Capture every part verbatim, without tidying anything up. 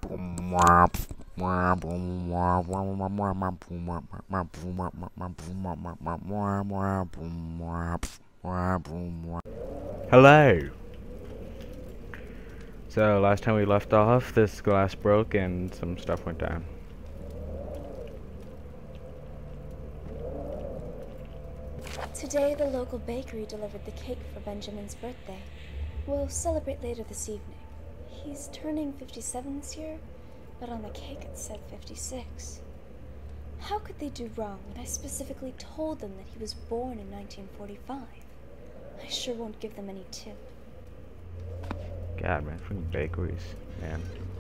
Hello! So, last time we left off, this glass broke and some stuff went down. Today, the local bakery delivered the cake for Benjamin's birthday. We'll celebrate later this evening. He's turning fifty-seven this year, but on the cake it said fifty-six. How could they do wrong when I specifically told them that he was born in nineteen forty-five? I sure won't give them any tip. God, man, freaking bakeries, man.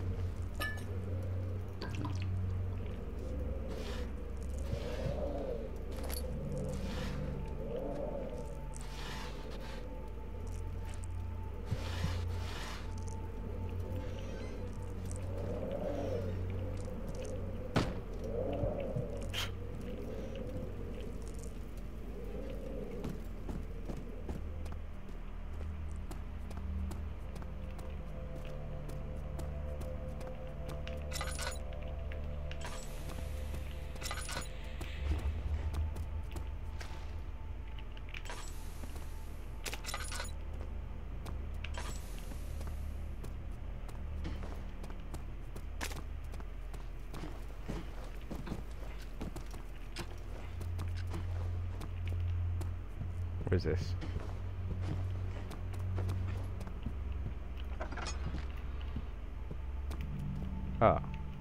What is this? Oh.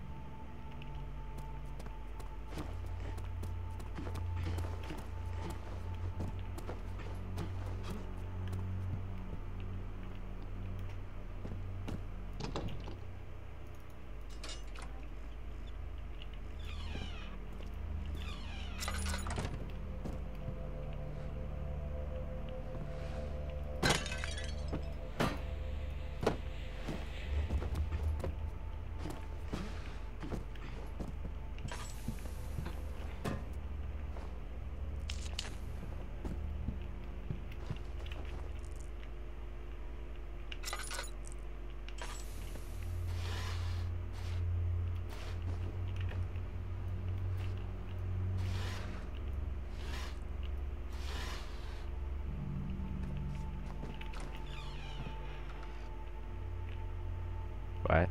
What?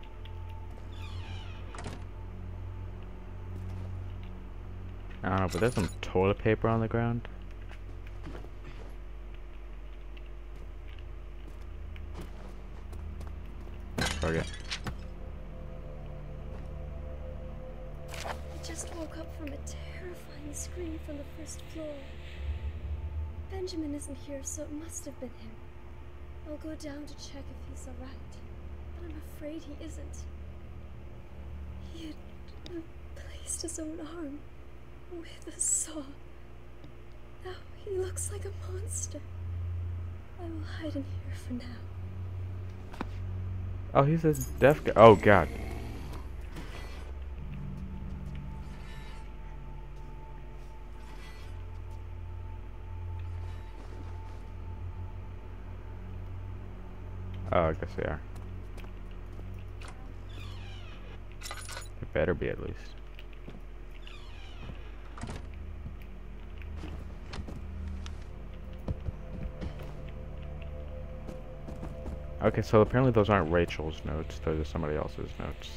I don't know, but there's some toilet paper on the ground. Forget. I just woke up from a terrifying scream from the first floor. Benjamin isn't here, so it must have been him. I'll go down to check if he's alright. But I'm afraid he isn't. He had placed his own arm with a saw. Now he looks like a monster. I will hide in here for now. Oh, he's this deaf guy. Oh, God. Oh, I guess they are. It better be at least. Okay, so apparently those aren't Rachel's notes, those are somebody else's notes.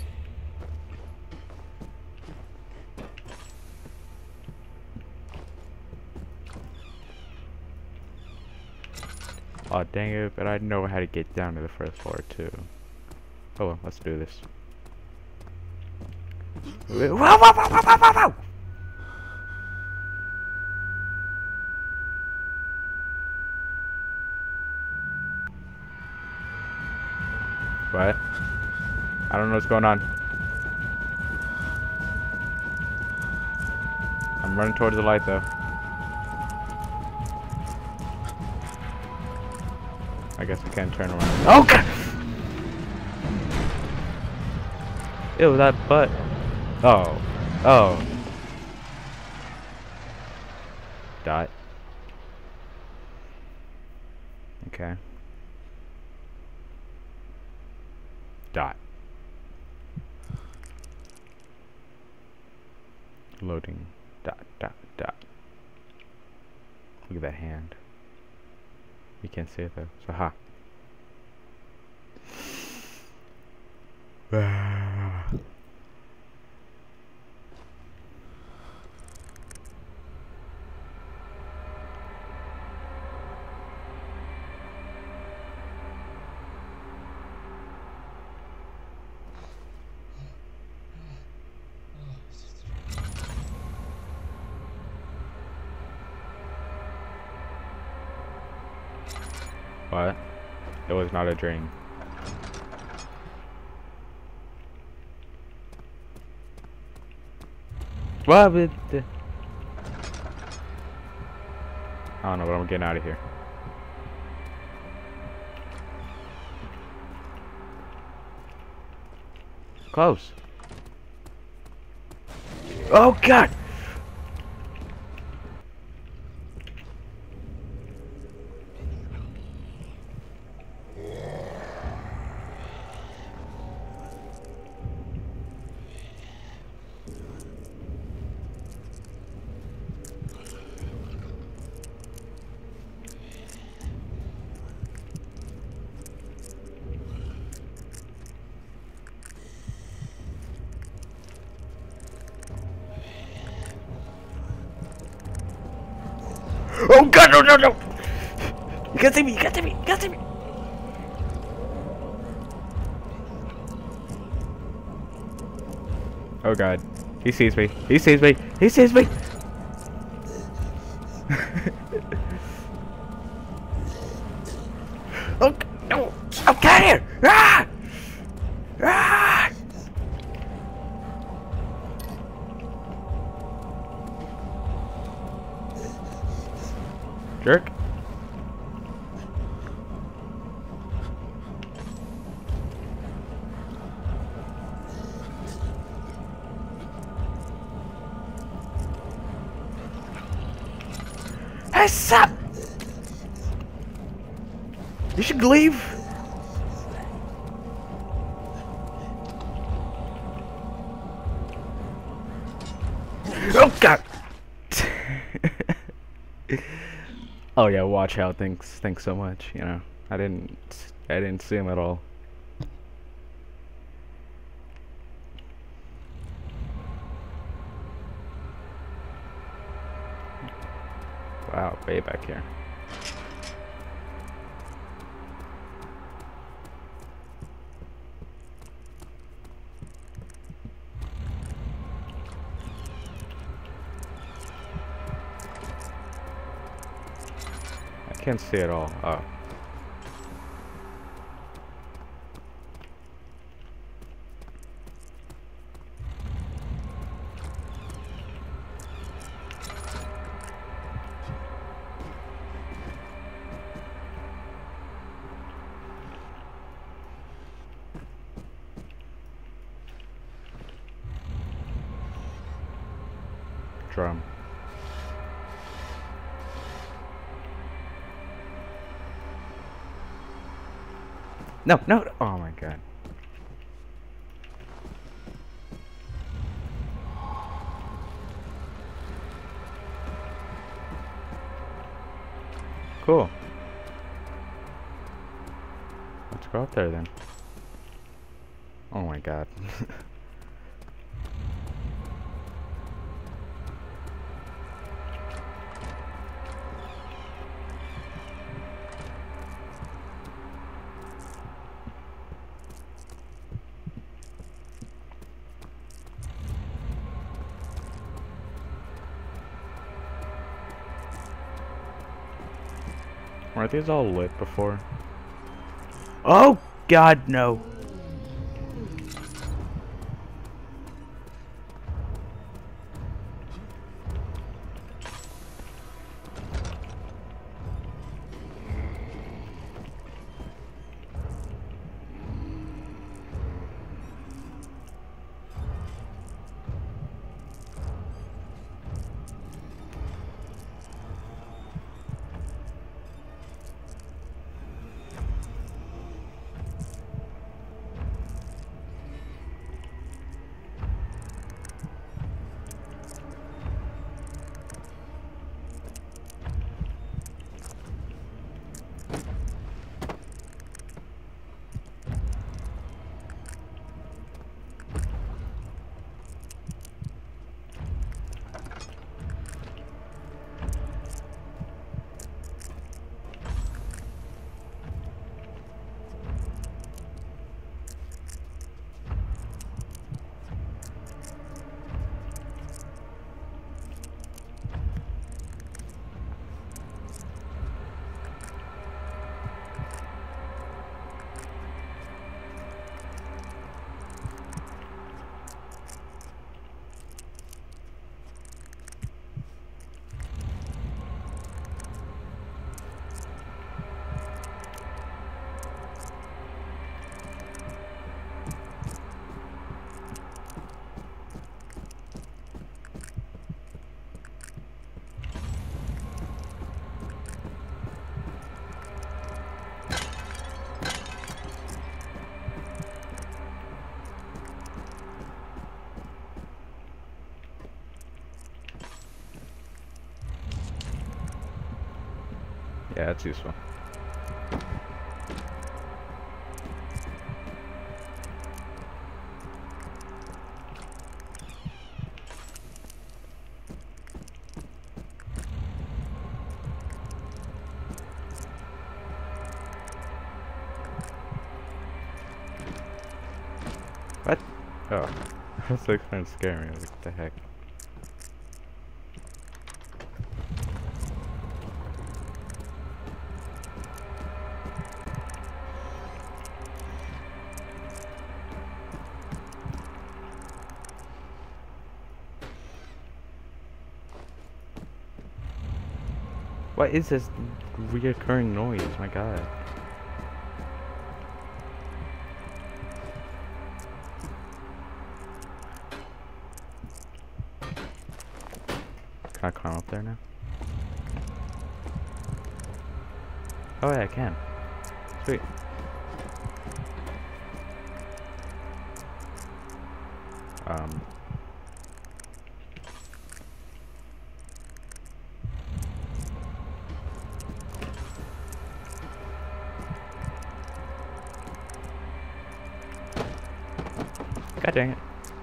Oh dang it, but I know how to get down to the first floor too. Oh well, let's do this. Whoa, whoa, whoa, whoa, whoa, whoa, whoa! What? I don't know what's going on. I'm running towards the light though. I guess I can't turn around. Oh God! Ew, that butt. Oh. Oh. Dot. Okay. Dot. Loading. Dot, dot, dot. Look at that hand. You can't see it though. So, ha. What? It was not a dream. What? But the... I don't know, but I'm getting out of here. Close. Oh God! Oh God, no, no, no! You can't see me, you can't see me, you can't see me! Oh God, he sees me, he sees me, he sees me! Oh, no! I'm out of here! Ah! Ah! Jerk. Hey, sup? You should leave. Oh God. Oh yeah, watch out. Thanks, thanks so much. You know, I didn't, I didn't see him at all. Wow, way back here. I can't see it all. Oh. Drum. No, no, oh my God. Cool. Let's go up there then. Oh my God. Weren't these all lit before? Oh God, no. Yeah, that's useful. What? Oh. I was like trying to scare me. I was like, what the heck? What is this reoccurring noise? My god. Can I climb up there now? Oh yeah, I can. Sweet. Um. God dang it.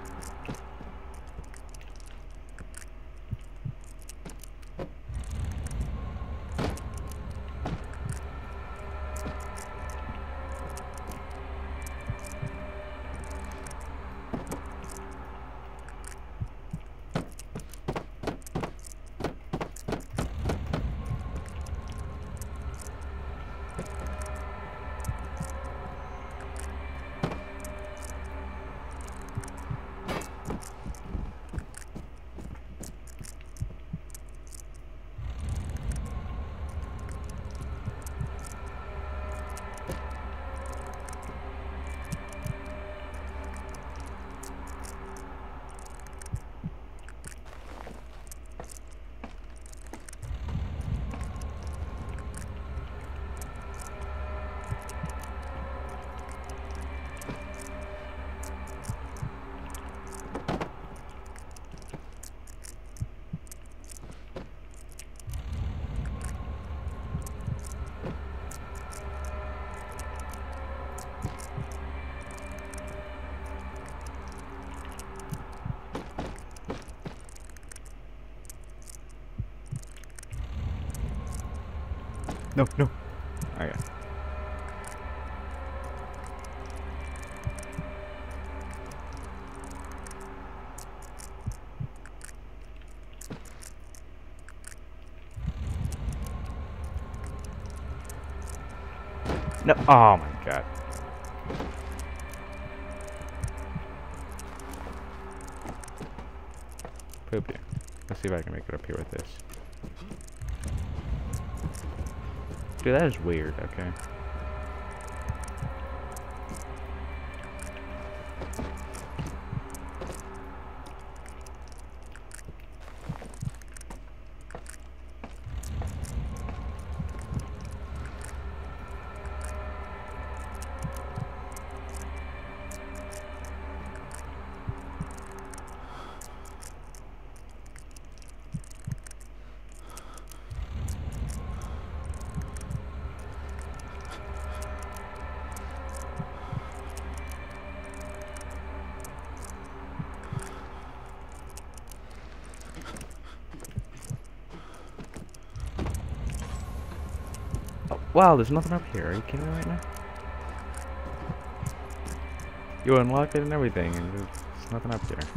No, no. Okay. No. Oh my god. Poop you. Let's see if I can make it up here with this. Dude, that is weird, okay. Wow, there's nothing up here. Are you kidding me right now? You unlock it and everything, and there's nothing up there.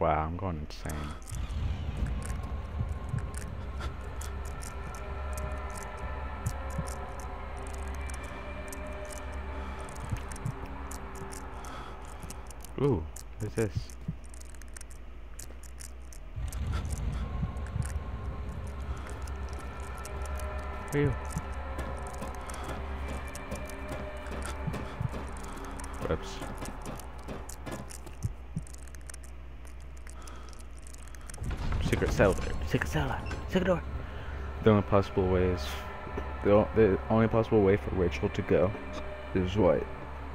Wow, I'm going insane. Ooh, what is this? Who are you? Whoops. Secret cellar. Secret cellar. Secret door. The only possible way is the, o the only possible way for Rachel to go is what?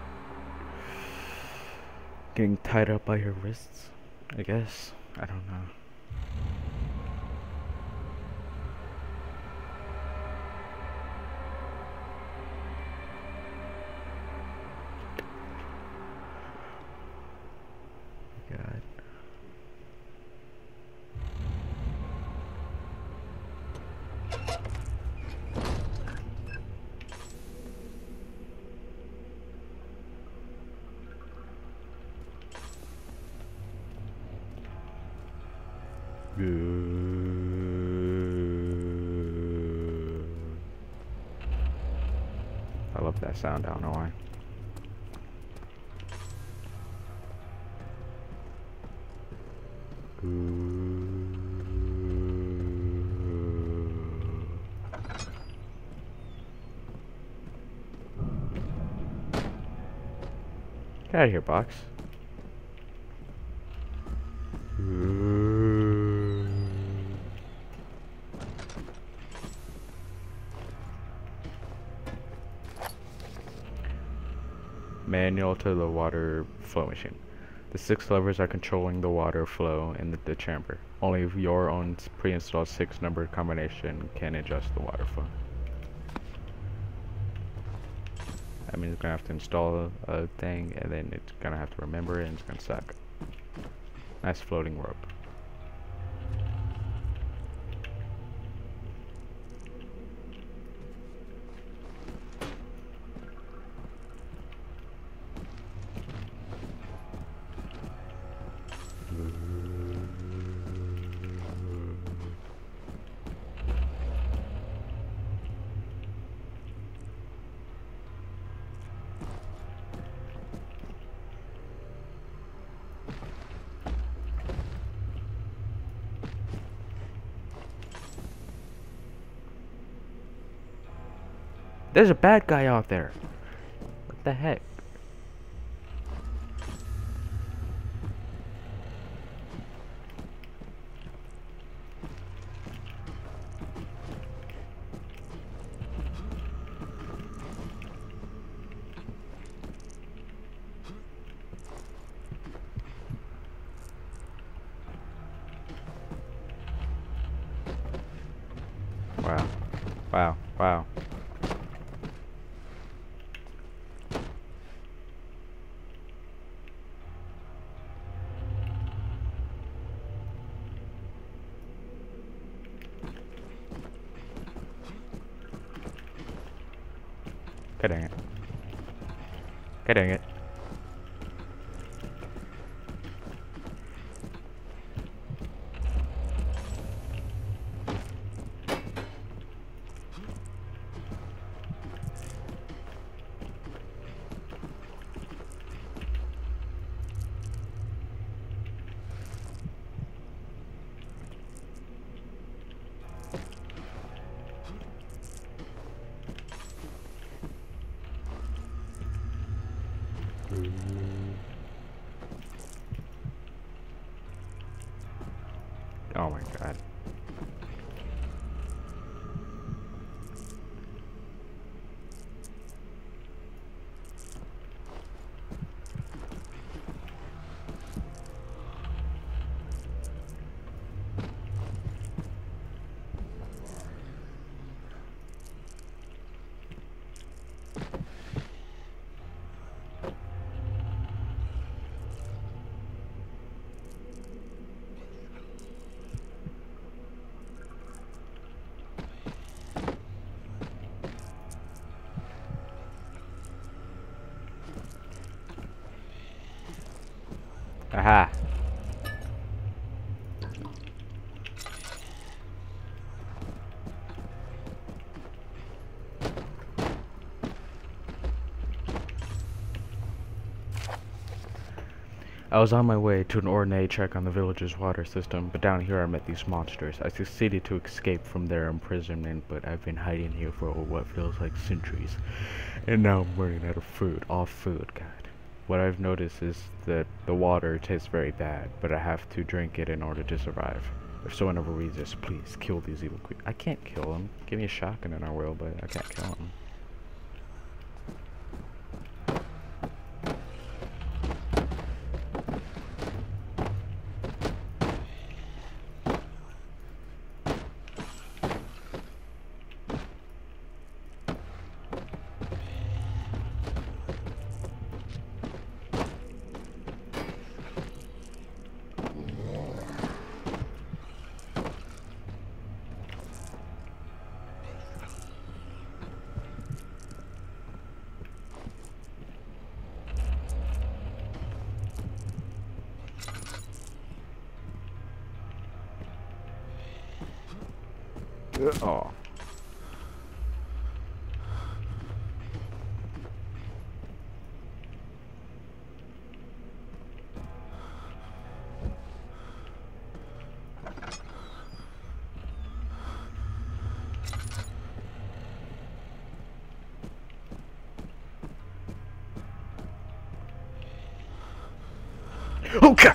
Getting tied up by her wrists, I guess. I don't know. God. I love that sound, I don't know why. Get out of here, box. Manual to the water flow machine. The six levers are controlling the water flow in the, the chamber. Only your own pre-installed six number combination can adjust the water flow. That means it's gonna have to install a, a thing, and then it's gonna have to remember it, and it's gonna suck. Nice floating rope. There's a bad guy out there. What the heck? Wow. Wow. Wow. God dang it. God dang it. Oh my god. Aha. I was on my way to an ornate check on the village's water system, but down here I met these monsters. I succeeded to escape from their imprisonment, but I've been hiding here for what feels like centuries. And now I'm running out of food. All food, God. What I've noticed is that the water tastes very bad, but I have to drink it in order to survive. If someone ever reads this, please kill these evil creatures. I can't kill them. Give me a shotgun and I will, but I can't kill them. Oh. Okay.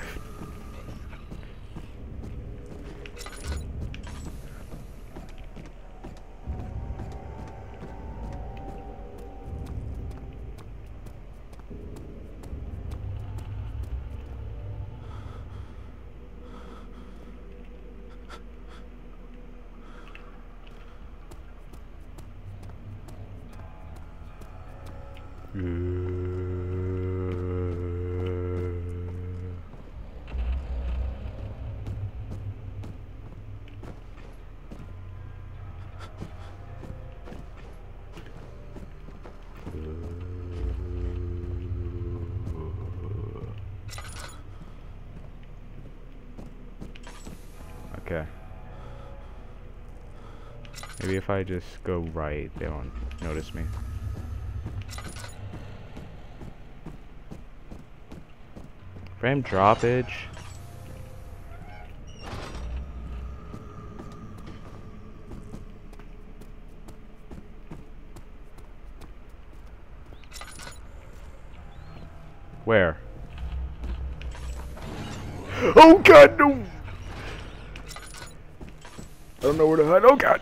Okay. Maybe if I just go right, they won't notice me. Frame droppage. Where? Oh God, no! I don't know where to hide. Oh God!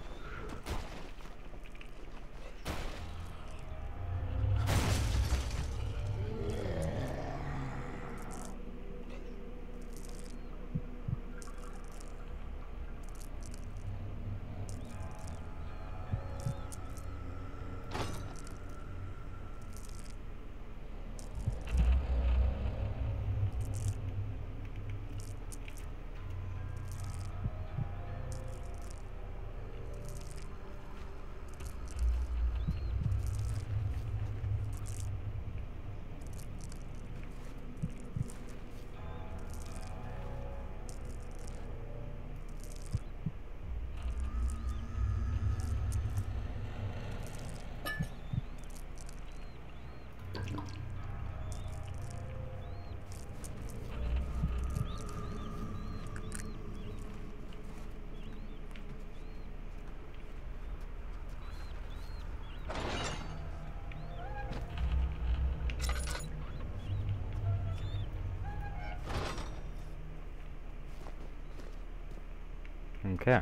Okay.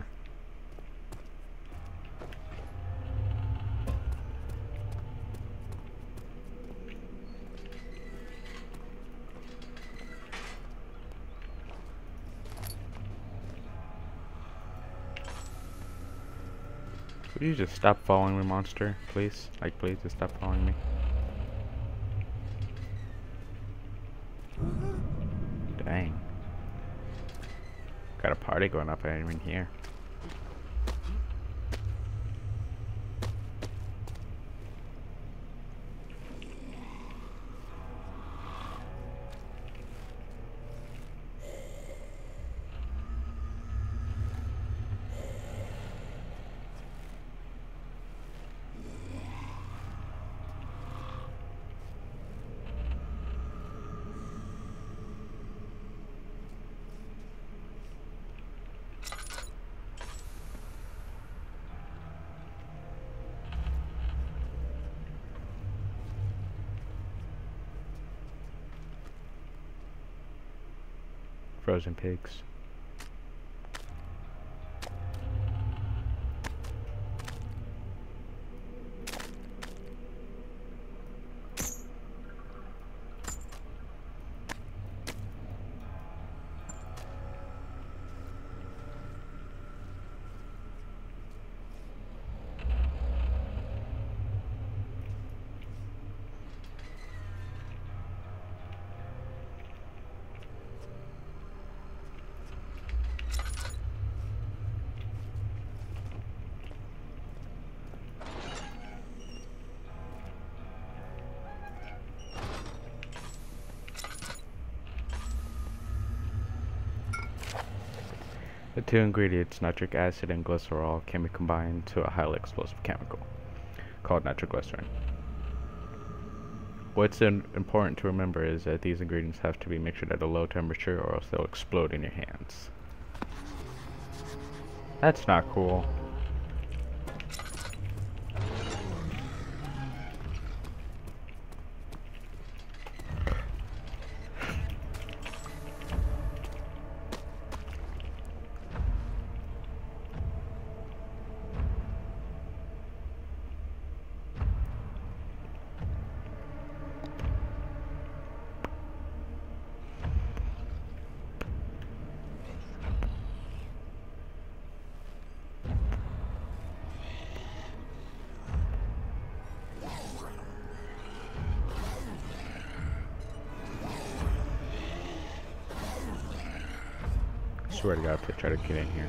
Would you just stop following me, monster? Please? Like, please just stop following me. Dang. Got a party going up, I ain't even here. Frozen pigs. The two ingredients, nitric acid and glycerol, can be combined to a highly explosive chemical called nitroglycerin. What's in important to remember is that these ingredients have to be mixed at a low temperature or else they'll explode in your hands. That's not cool. I swear to God, if they try to get in here.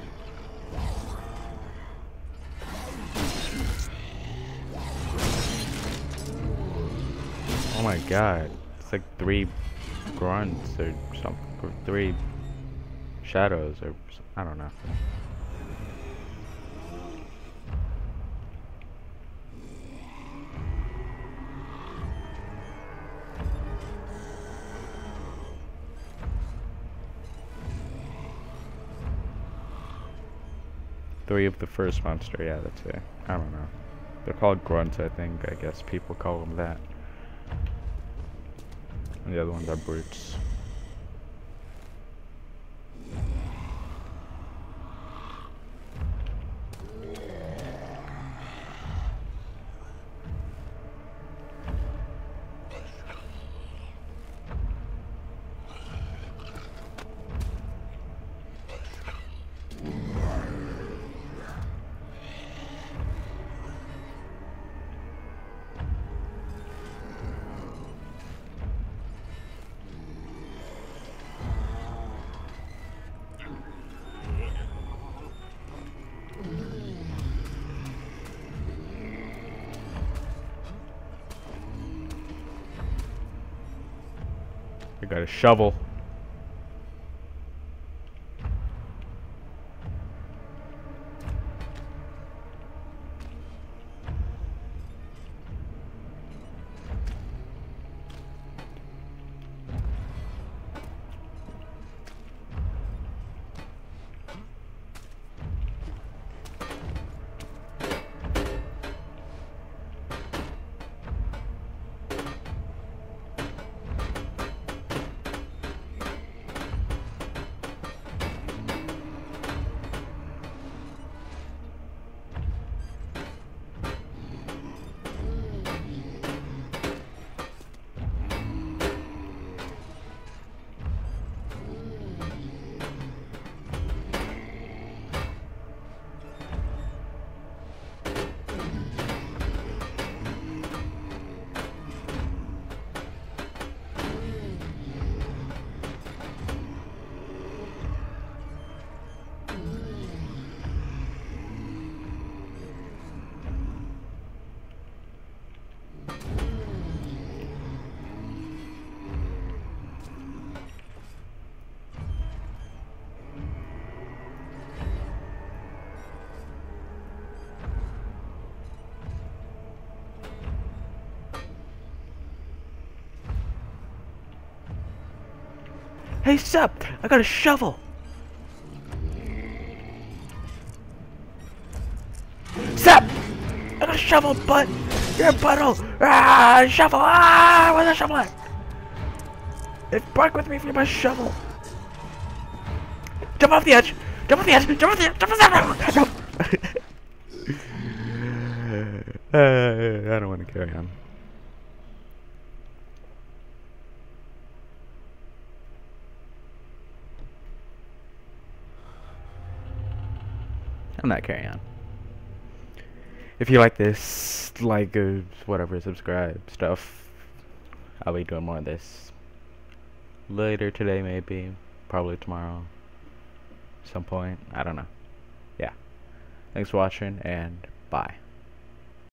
Oh my God, it's like three grunts or something, or three shadows or I don't know. Three of the first monster, yeah, that's it. I don't know. They're called grunts, I think. I guess people call them that. And the other ones are brutes. I got a shovel. Hey, sup? I got a shovel. Sup? I got a shovel, but you're a butthole. Ah, shovel. Ah, where's the shovel at? If bark with me for my shovel. Jump off the edge! Jump off the edge! Jump off the edge! Jump off the edge! Jump! uh, I don't want to carry on. I'm not carrying on. If you like this, like, uh, whatever, subscribe, stuff. I'll be doing more of this later today, maybe. Probably tomorrow. Some point. I don't know. Yeah. Thanks for watching, and bye.